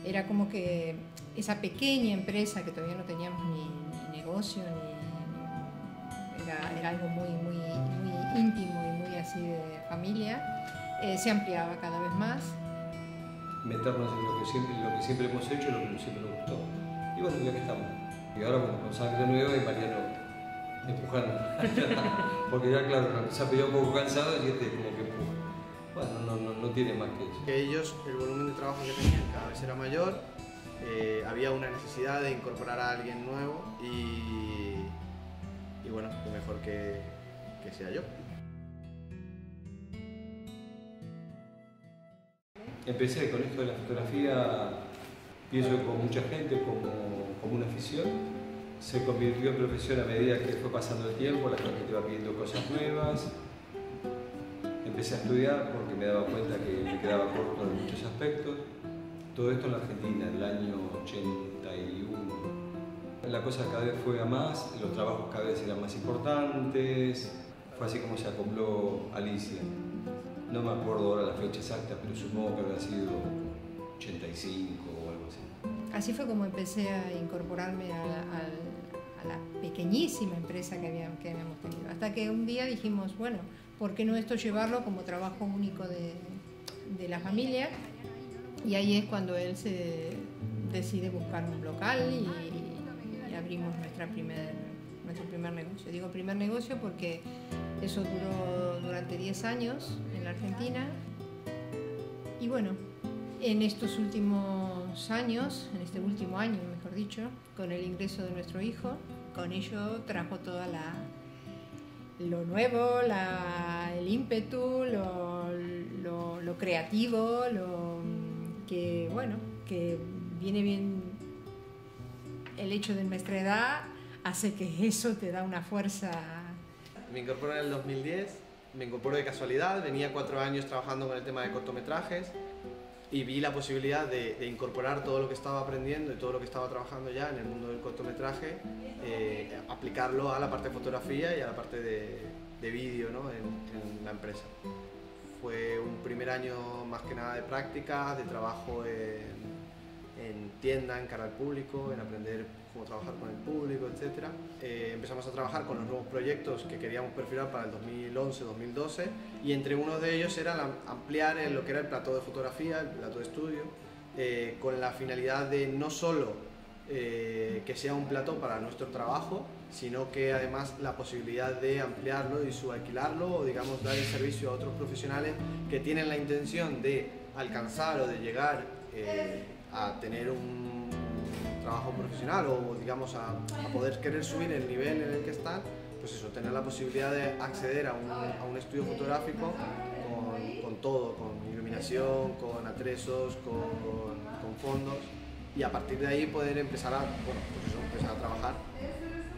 era como que esa pequeña empresa que todavía no teníamos ni negocio, era algo muy íntimo y muy así de familia, se ampliaba cada vez más. Meternos en lo que siempre hemos hecho y lo que siempre nos gustó. Y bueno, ya que estamos. Y ahora con sangre nueva y Mariano empujando. Porque ya claro, se ha pedido un poco cansado y este como que empuja. Bueno, no tiene más que eso. Ellos, el volumen de trabajo que tenían cada vez era mayor, había una necesidad de incorporar a alguien nuevo y bueno, qué mejor que sea yo. Empecé con esto de la fotografía, pienso que con mucha gente como una afición. Se convirtió en profesión a medida que fue pasando el tiempo, la gente te iba pidiendo cosas nuevas. Empecé a estudiar porque me daba cuenta que me quedaba corto en muchos aspectos. Todo esto en la Argentina, en el año 81. La cosa cada vez fue a más, los trabajos cada vez eran más importantes. Fue así como se acopló Alicia. No me acuerdo ahora la fecha exacta, pero supongo que habrá sido 85 o algo así. Así fue como empecé a incorporarme a la pequeñísima empresa que habíamos tenido. Hasta que un día dijimos, bueno, ¿por qué no esto llevarlo como trabajo único de la familia? Y ahí es cuando él se decide buscar un local y abrimos nuestro primer negocio. Digo primer negocio porque eso duró durante 10 años en la Argentina. Y bueno, en estos últimos años, en este último año mejor dicho, con el ingreso de nuestro hijo, con ello trajo toda lo nuevo, el ímpetu, lo creativo, que bueno, que viene bien el hecho de nuestra edad, hace que eso te da una fuerza. Me incorporé en el 2010, me incorporé de casualidad, venía 4 años trabajando con el tema de cortometrajes y vi la posibilidad de incorporar todo lo que estaba aprendiendo y todo lo que estaba trabajando ya en el mundo del cortometraje, aplicarlo a la parte de fotografía y a la parte de vídeo, ¿no? en la empresa. Fue un primer año más que nada de práctica, de trabajo en tienda, en cara al público, en aprender cómo trabajar con el público, etc. Empezamos a trabajar con los nuevos proyectos que queríamos perfilar para el 2011-2012 y entre uno de ellos era ampliar lo que era el plató de fotografía, el plató de estudio, con la finalidad de no solo que sea un plató para nuestro trabajo, sino que además la posibilidad de ampliarlo y subalquilarlo o digamos dar el servicio a otros profesionales que tienen la intención de alcanzar o de llegar a tener un trabajo profesional o digamos a poder querer subir el nivel en el que están, pues eso, tener la posibilidad de acceder a un estudio fotográfico con todo, con iluminación, con atresos, con fondos y a partir de ahí poder empezar a, bueno, pues eso, empezar a trabajar